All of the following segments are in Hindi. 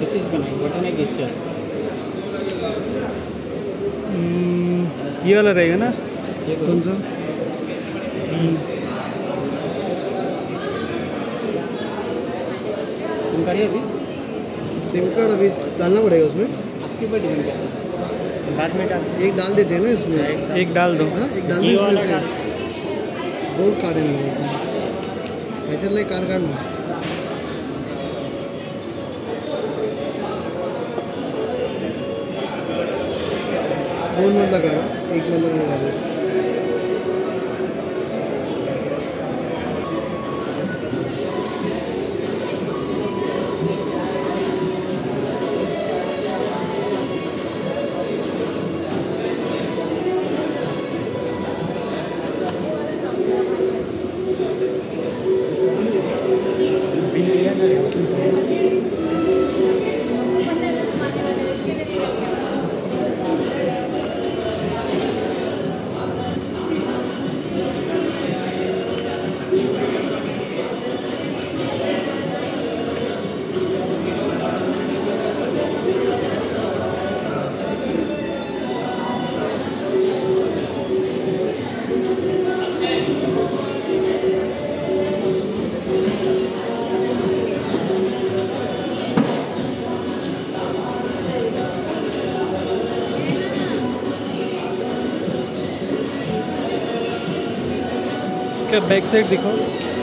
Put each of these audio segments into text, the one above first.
किसी चीज़ का नहीं, बटन है गेस्चर। ये वाला रहेगा ना? ये कौन सा? सिम कार्ड है अभी? सिम कार्ड अभी डालना पड़ेगा उसमें। आपके ऊपर डिपेंड करता है। बाद में डाल, एक डाल देते हैं ना इसमें। एक डाल दो। हाँ, एक डाल दो इसमें से। दो कार्ड है मेरे नेचर लाइक कार्ड काटना। दोन मधला काढा, एक मधला नाही काढा। क्या बैक साइड दिखाओ।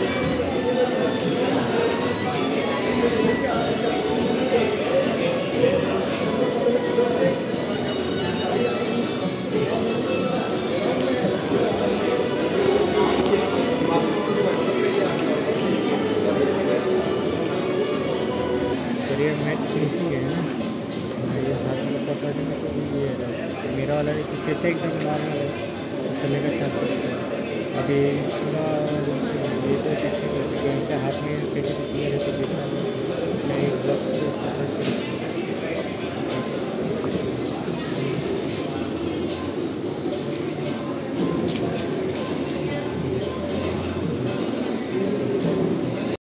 मैच फिनिशिंग है ना, ये हाथ में पकड़ देना तो ये मेरा वाला पीछे से एकदम नॉर्मल है, चलने का चांस। अभी थोड़ा ये तो हाथ में कैसे क्लियर है तो देखना